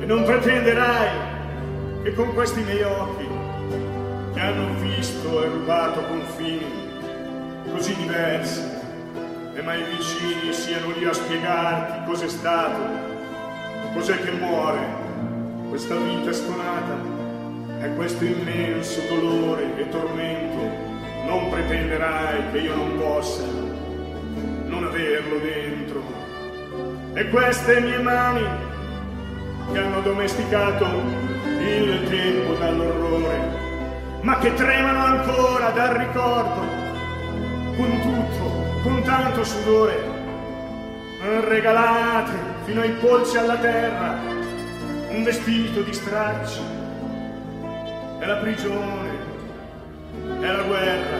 non pretenderai che con questi miei occhi, che hanno visto e rubato confini così diversi e mai vicini, siano lì a spiegarti cos'è stato, cos'è che muore questa vita stonata e questo immenso dolore e tormento. Non pretenderai che io non possa non averlo dentro. E queste mie mani che hanno domesticato il tempo dall'orrore, ma che tremano ancora dal ricordo, con tutto, con tanto sudore, regalate fino ai polsi alla terra un vestito di stracci, è la prigione, è la guerra,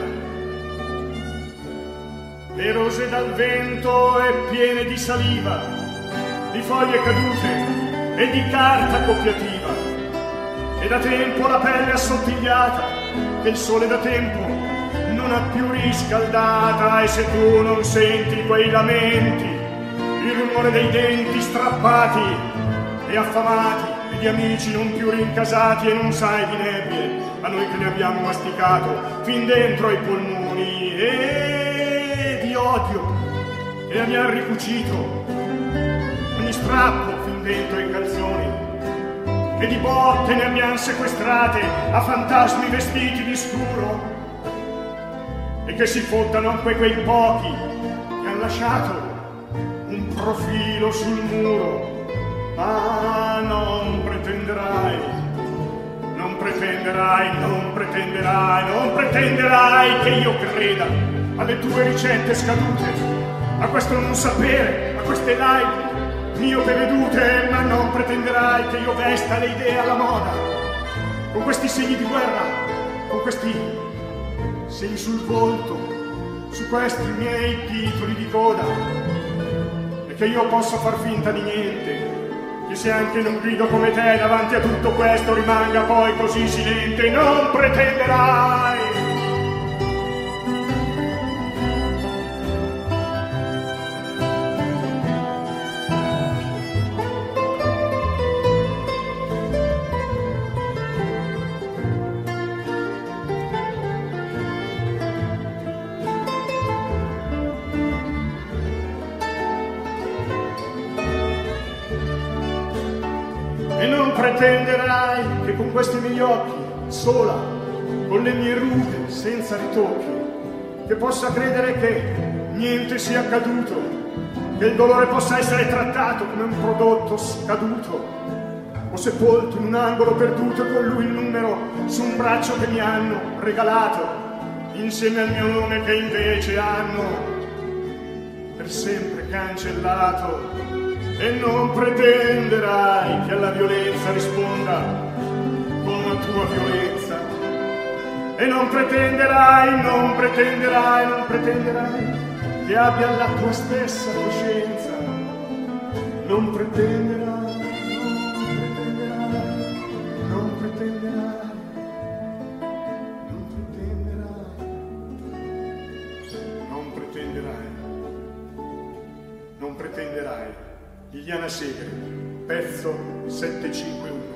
e rose dal vento e piene di saliva, di foglie cadute e di carta copiativa, e da tempo la pelle assottigliata che il sole da tempo non ha più riscaldata. E se tu non senti quei lamenti, il rumore dei denti strappati e affamati e di amici non più rincasati, e non sai di nebbie a noi che ne abbiamo masticato fin dentro ai polmoni, e di odio che ne abbiamo ricucito ogni strappo fin dentro ai calzoni, e di botte ne abbiamo sequestrate a fantasmi vestiti di scuro, e che si fottano anche quei pochi che hanno lasciato un profilo sul muro. Ma non pretenderai, non pretenderai, non pretenderai, non pretenderai che io creda alle tue ricette scadute, a questo non sapere, a queste live miope vedute. Ma non pretenderai che io vesta le idee alla moda, con questi segni di guerra, con questi segni sul volto, su questi miei titoli di coda, e che io possa far finta di niente, che se anche non grido come te davanti a tutto questo rimanga poi così silente. Non pretenderai. E non pretenderai che con questi miei occhi, sola, con le mie rughe, senza ritocchi, che possa credere che niente sia accaduto, che il dolore possa essere trattato come un prodotto scaduto, o sepolto in un angolo perduto, e con lui il numero su un braccio che mi hanno regalato, insieme al mio nome che invece hanno per sempre cancellato. E non pretenderai che alla violenza risponda con la tua violenza. E non pretenderai, non pretenderai, non pretenderai che abbia la tua stessa coscienza. Non pretenderai, non pretenderai, non pretenderai, non pretenderai, non pretenderai. Liliana Segre, pezzo 751.